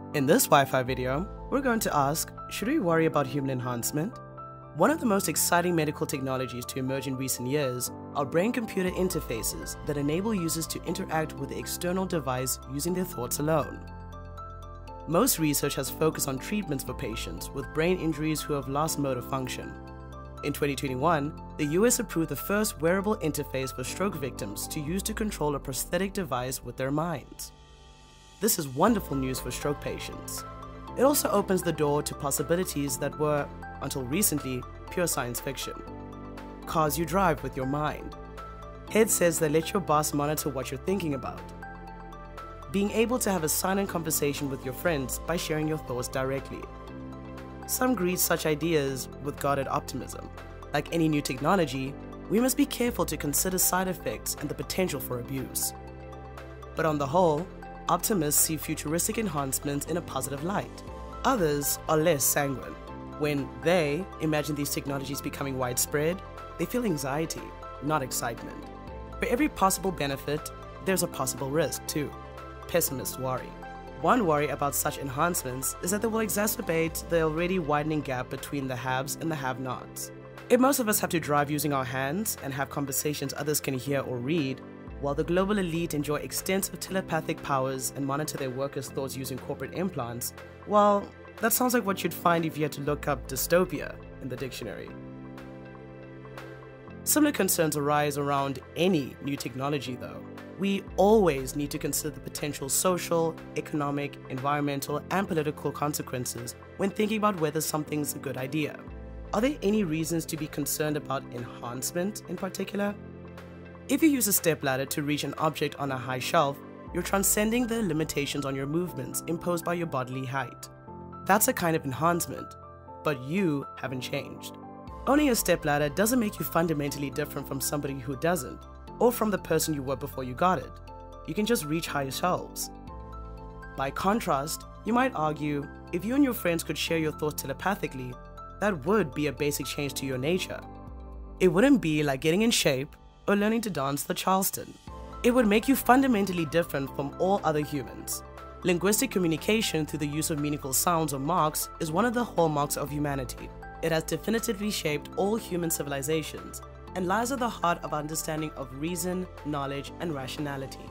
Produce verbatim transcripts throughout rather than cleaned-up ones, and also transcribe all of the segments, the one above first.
In this Wi-Fi video, we're going to ask, should we worry about human enhancement? One of the most exciting medical technologies to emerge in recent years are brain-computer interfaces that enable users to interact with the external device using their thoughts alone. Most research has focused on treatments for patients with brain injuries who have lost motor function. In twenty twenty-one, the U S approved the first wearable interface for stroke victims to use to control a prosthetic device with their minds. This is wonderful news for stroke patients. It also opens the door to possibilities that were, until recently, pure science fiction. Cars you drive with your mind. Headsets that let your boss monitor what you're thinking about. Being able to have a silent conversation with your friends by sharing your thoughts directly. Some greet such ideas with guarded optimism. Like any new technology, we must be careful to consider side effects and the potential for abuse. But on the whole, optimists see futuristic enhancements in a positive light. Others are less sanguine. When they imagine these technologies becoming widespread, they feel anxiety, not excitement. For every possible benefit, there's a possible risk too. Pessimists worry. One worry about such enhancements is that they will exacerbate the already widening gap between the haves and the have-nots. If most of us have to drive using our hands and have conversations others can hear or read, while the global elite enjoy extensive telepathic powers and monitor their workers' thoughts using corporate implants, well, that sounds like what you'd find if you had to look up dystopia in the dictionary. Similar concerns arise around any new technology though. We always need to consider the potential social, economic, environmental, and political consequences when thinking about whether something's a good idea. Are there any reasons to be concerned about enhancement in particular? If you use a stepladder to reach an object on a high shelf, you're transcending the limitations on your movements imposed by your bodily height. That's a kind of enhancement, but you haven't changed. Owning a stepladder doesn't make you fundamentally different from somebody who doesn't, or from the person you were before you got it. You can just reach higher shelves. By contrast, you might argue, if you and your friends could share your thoughts telepathically, that would be a basic change to your nature. It wouldn't be like getting in shape or learning to dance the Charleston. It would make you fundamentally different from all other humans. Linguistic communication through the use of meaningful sounds or marks is one of the hallmarks of humanity. It has definitively shaped all human civilizations and lies at the heart of our understanding of reason, knowledge, and rationality.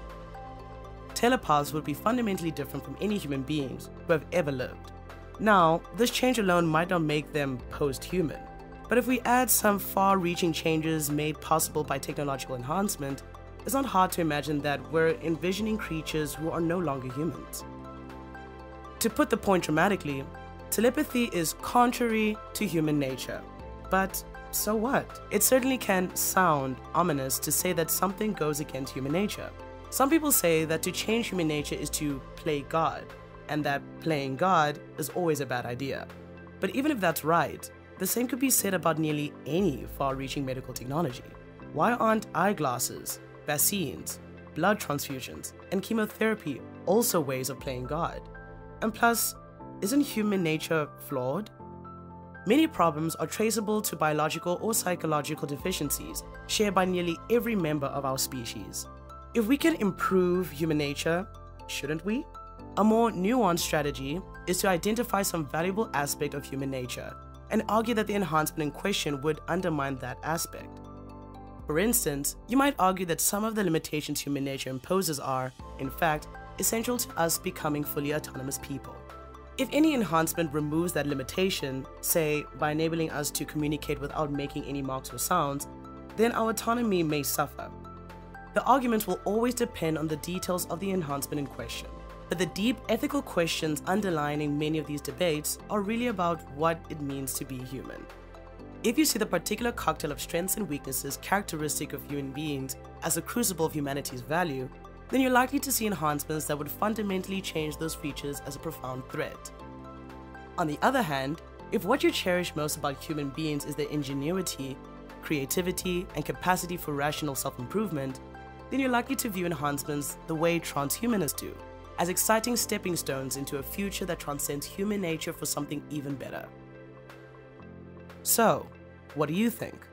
Telepaths would be fundamentally different from any human beings who have ever lived. Now, this change alone might not make them post-human, but if we add some far-reaching changes made possible by technological enhancement, it's not hard to imagine that we're envisioning creatures who are no longer humans. To put the point dramatically, telepathy is contrary to human nature. But so what? It certainly can sound ominous to say that something goes against human nature. Some people say that to change human nature is to play God, and that playing God is always a bad idea. But even if that's right, the same could be said about nearly any far-reaching medical technology. Why aren't eyeglasses, vaccines, blood transfusions, and chemotherapy also ways of playing God? And plus, isn't human nature flawed? Many problems are traceable to biological or psychological deficiencies shared by nearly every member of our species. If we can improve human nature, shouldn't we? A more nuanced strategy is to identify some valuable aspect of human nature and argue that the enhancement in question would undermine that aspect. For instance, you might argue that some of the limitations human nature imposes are, in fact, essential to us becoming fully autonomous people. If any enhancement removes that limitation, say by enabling us to communicate without making any marks or sounds, then our autonomy may suffer. The argument will always depend on the details of the enhancement in question. But the deep ethical questions underlying many of these debates are really about what it means to be human. If you see the particular cocktail of strengths and weaknesses characteristic of human beings as a crucible of humanity's value, then you're likely to see enhancements that would fundamentally change those features as a profound threat. On the other hand, if what you cherish most about human beings is their ingenuity, creativity, and capacity for rational self-improvement, then you're likely to view enhancements the way transhumanists do, as exciting stepping stones into a future that transcends human nature for something even better. So, what do you think?